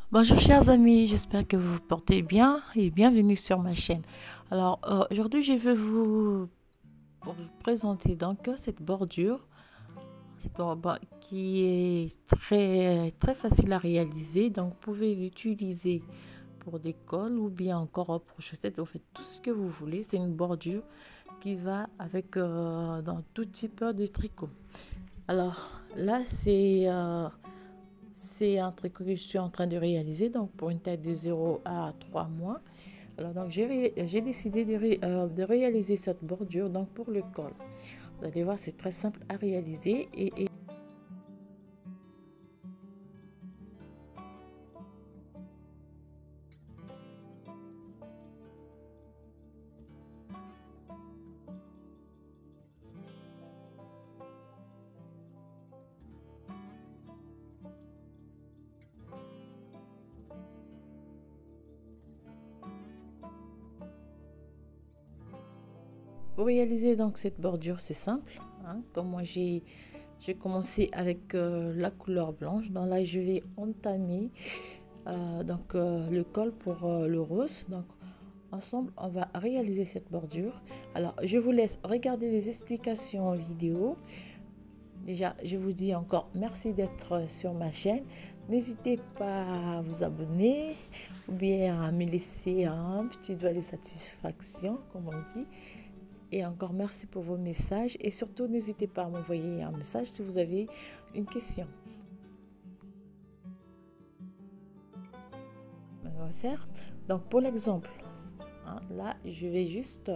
Bonjour chers amis, j'espère que vous vous portez bien et bienvenue sur ma chaîne. Alors aujourd'hui je vais vous présenter donc cette bordure qui est très facile à réaliser. Donc vous pouvez l'utiliser pour des cols ou bien encore pour chaussettes. Vous faites tout ce que vous voulez. C'est une bordure qui va avec dans tout type de tricot. Alors là c'est un tricot que je suis en train de réaliser, donc pour une taille de 0 à 3 mois. Alors donc j'ai décidé de réaliser cette bordure donc pour le col. Vous allez voir, c'est très simple à réaliser et pour réaliser donc cette bordure, c'est simple, hein. Comme moi j'ai commencé avec la couleur blanche, donc là je vais entamer le col pour le rose. Donc ensemble on va réaliser cette bordure. Alors je vous laisse regarder les explications en vidéo. Déjà, je vous dis encore merci d'être sur ma chaîne. N'hésitez pas à vous abonner ou bien à me laisser un petit doigt de satisfaction, comme on dit. Et encore merci pour vos messages. Et surtout, n'hésitez pas à m'envoyer un message si vous avez une question. On va faire. Donc, pour l'exemple, hein, là, je vais juste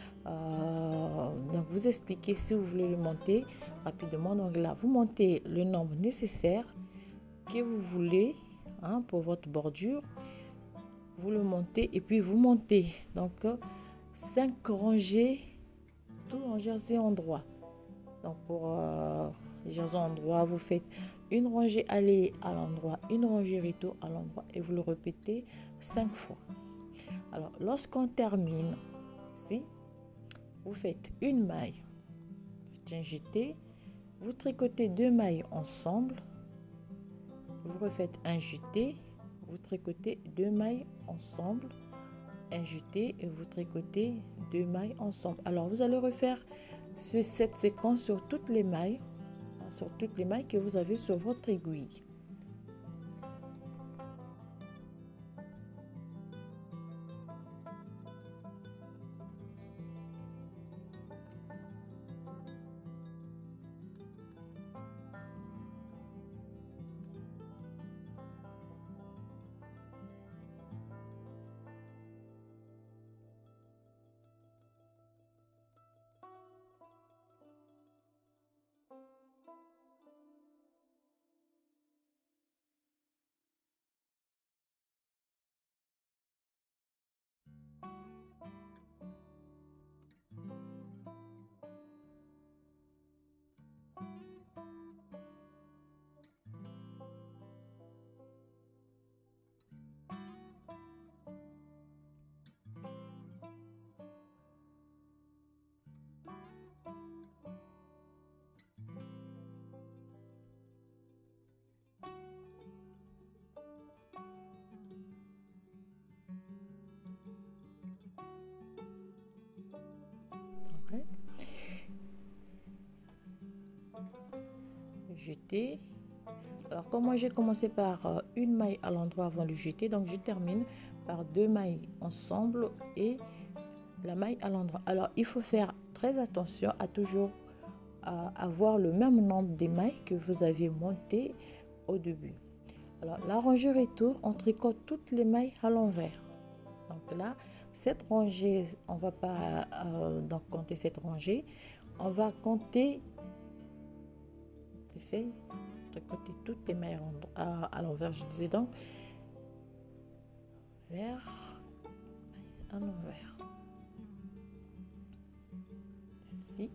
donc vous expliquer si vous voulez le monter rapidement. Donc là, vous montez le nombre nécessaire que vous voulez, hein, pour votre bordure. Vous le montez et puis vous montez donc 5 rangées, tout en jersey en droit. Donc pour les jersey en droit, vous faites une rangée aller à l'endroit, une rangée retour à l'endroit et vous le répétez 5 fois. Alors lorsqu'on termine ici, vous faites une maille, faites un jeté, vous tricotez 2 mailles ensemble, vous refaites un jeté, vous tricotez 2 mailles ensemble, un jeté et vous tricotez 2 mailles ensemble. Alors vous allez refaire cette séquence sur toutes les mailles, hein, sur toutes les mailles que vous avez sur votre aiguille. Okay. Jeter. Alors comme moi j'ai commencé par une maille à l'endroit avant de jeter, donc je termine par 2 mailles ensemble et la maille à l'endroit. Alors il faut faire très attention à toujours avoir le même nombre de mailles que vous avez montées au début. Alors la rangée retour, on tricote toutes les mailles à l'envers. Donc là, cette rangée, on va pas donc compter cette rangée, on va compter, c'est fait, tricoter toutes les mailles à l'envers. Je disais donc vers, à l'envers. Ici.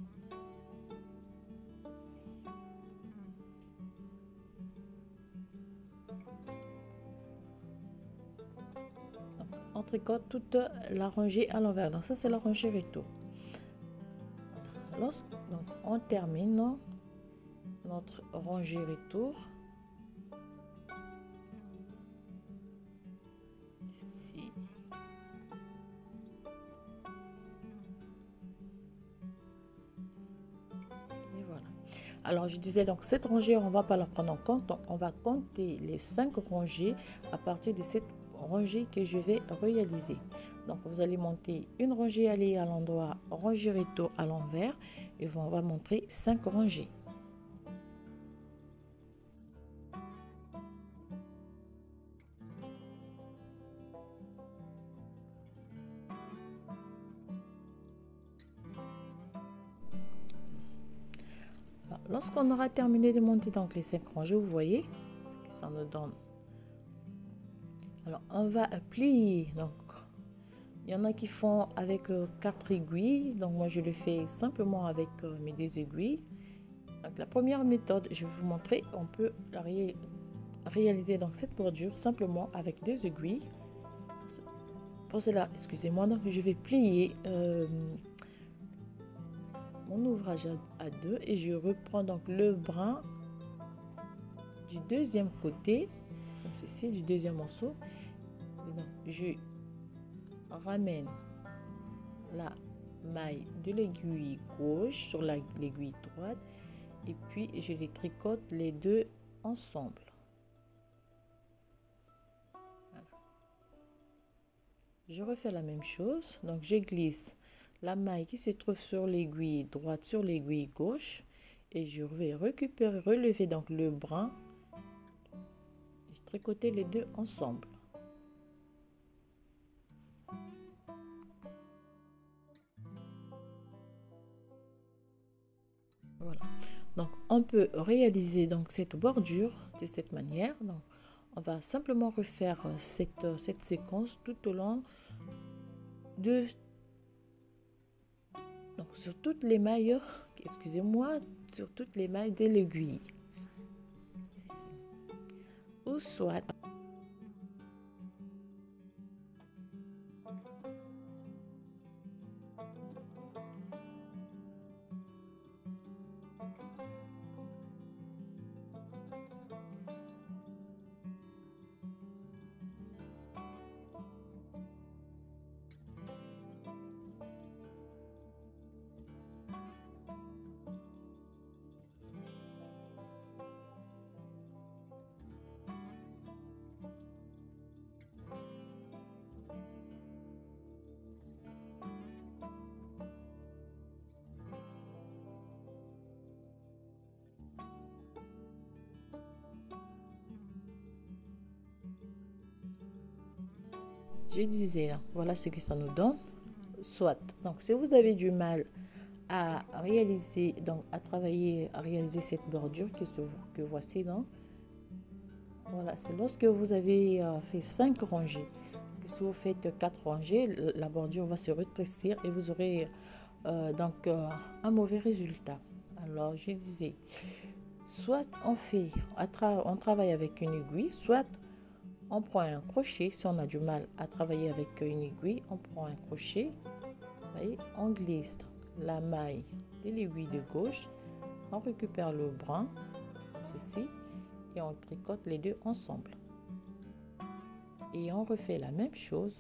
On tricote toute la rangée à l'envers. Donc ça c'est la rangée retour. Lorsque donc, on termine notre rangée retour, ici. Et voilà. Alors je disais donc cette rangée, on va pas la prendre en compte, donc on va compter les 5 rangées à partir de cette rangée que je vais réaliser. Donc vous allez monter une rangée allée à l'endroit, rangée recto à l'envers, et on va montrer 5 rangées. Lorsqu'on aura terminé de monter donc les 5 rangées, vous voyez ce que ça nous donne. Alors on va plier. Donc il y en a qui font avec 4 aiguilles, donc moi je le fais simplement avec mes 2 aiguilles. Donc la première méthode, je vais vous montrer, on peut réaliser donc cette bordure simplement avec 2 aiguilles. Pour cela, excusez-moi, donc je vais plier mon ouvrage à 2 et je reprends donc le brin du deuxième côté, comme ceci, du deuxième morceau. Et donc je ramène la maille de l'aiguille gauche sur l'aiguille droite et puis je les tricote les deux ensemble. Voilà. Je refais la même chose, donc je glisse la maille qui se trouve sur l'aiguille droite sur l'aiguille gauche et je vais récupérer, relever donc le brin et tricoter les deux ensemble. Voilà, donc on peut réaliser donc cette bordure de cette manière. Donc on va simplement refaire cette séquence tout au long de donc sur toutes les mailles, excusez-moi, sur toutes les mailles de l'aiguille, ou soit je disais, voilà ce que ça nous donne. Soit, donc si vous avez du mal à réaliser, donc à travailler, à réaliser cette bordure que voici, donc voilà, c'est lorsque vous avez fait 5 rangées. Parce que si vous faites 4 rangées, la bordure va se rétrécir et vous aurez donc un mauvais résultat. Alors je disais, soit on travaille avec une aiguille, soit on prend un crochet. Si on a du mal à travailler avec une aiguille, on prend un crochet, voyez, on glisse la maille de l'aiguille de gauche, on récupère le brin, ceci, et on tricote les deux ensemble. Et on refait la même chose,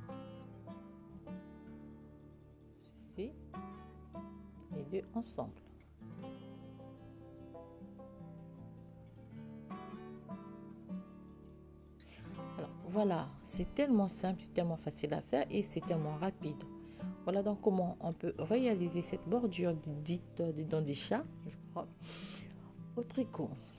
ceci, les deux ensemble. Alors voilà, c'est tellement simple, c'est tellement facile à faire et c'est tellement rapide. Voilà donc comment on peut réaliser cette bordure dite dans des chats, je crois, au tricot.